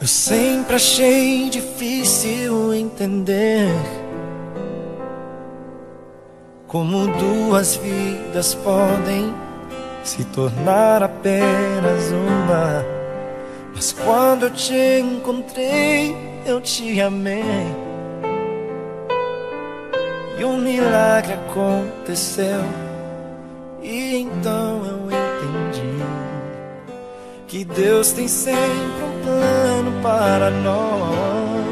sempre achei difícil entender como duas vidas podem se tornar apenas uma. Mas quando eu te encontrei, eu te amei, e um milagre aconteceu. E então eu entendi que Deus tem sempre um plano para nós.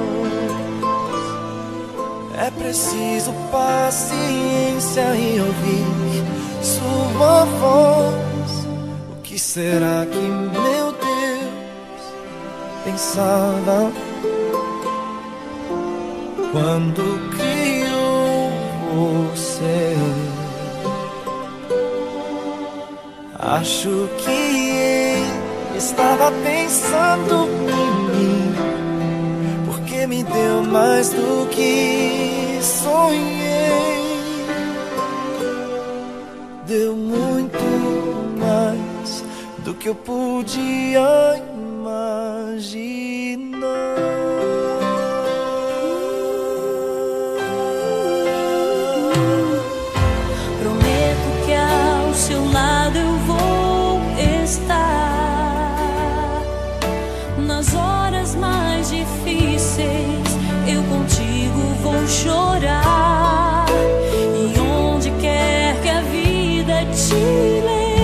É preciso paciência e ouvir sua voz. O que será que meu Deus pensava quando criou você? Acho que ele estava pensando em mim, porque me deu mais do que sonhei. Deu muito mais do que eu podia imaginar. Prometo que ao seu lado eu vou estar. Nas horas mais difíceis eu contigo vou chorar. E onde quer que a vida te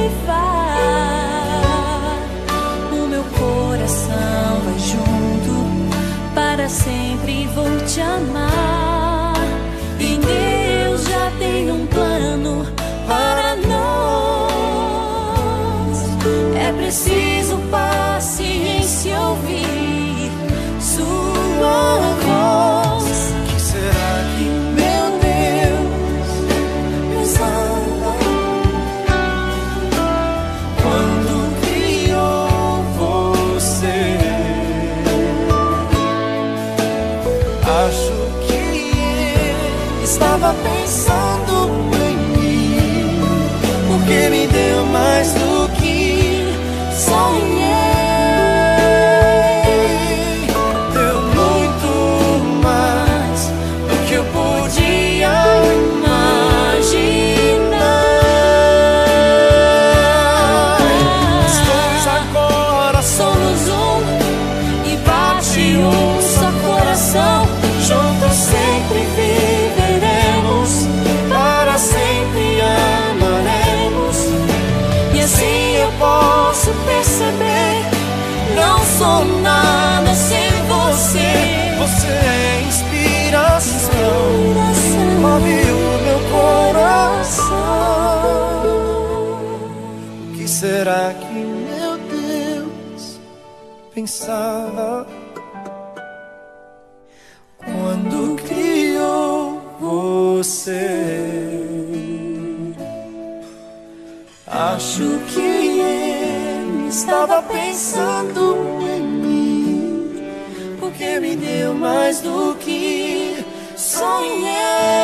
levar, o meu coração vai junto, para sempre vou te amar. E Deus já tem um plano para nós. É preciso paciência, ouvir sua voz. O que será que meu Deus pensava quando criou você? Acho que ele estava pensando em mim, porque me deu mais do que sonhei. Deu muito mais do que eu podia imaginar. Nós dois agora Somos um e bate um só coração. juntos sempre viveremos, para sempre amaremos. E assim Eu posso perceber, não sou nada sem você. você é inspiração, move o meu coração. O que será que meu Deus pensava quando criou você? Acho que ele estava pensando em mim, porque me deu mais do que sonhei.